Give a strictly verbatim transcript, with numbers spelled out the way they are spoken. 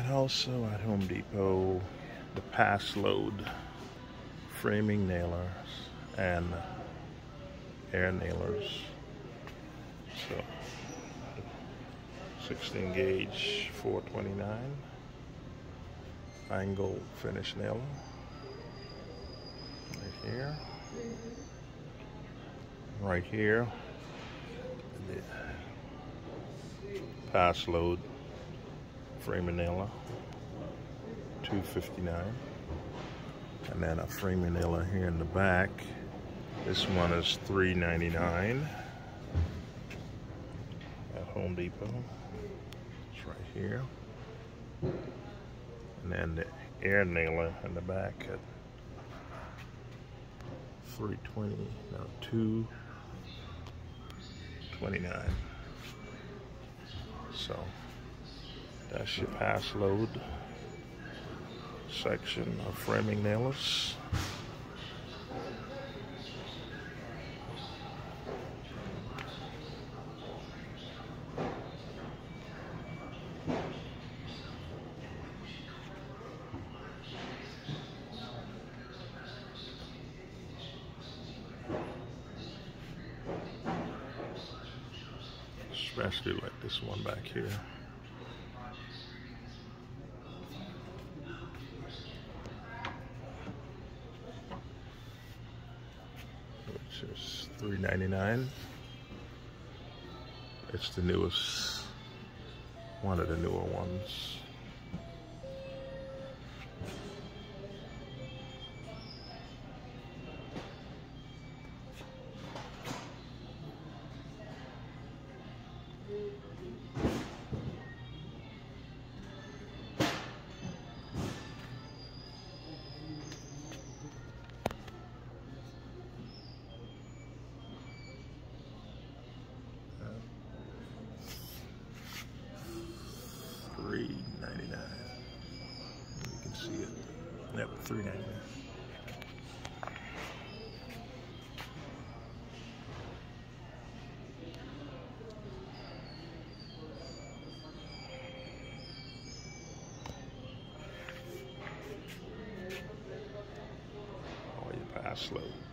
And also at Home Depot, the Paslode framing nailers and air nailers. So sixteen gauge, four twenty-nine, angle finish nailer right here, right here. The Paslode framing nailer, two fifty-nine, and then a framing nailer here in the back. This one is three ninety-nine at Home Depot. It's right here. And then the air nailer in the back at three twenty, no, two twenty-nine. So that's your Paslode section of framing nailers. Especially like this one back here. Which is three ninety-nine. It's the newest, one of the newer ones. three ninety-nine. You can see it. Yep, three ninety-nine. All your Paslode.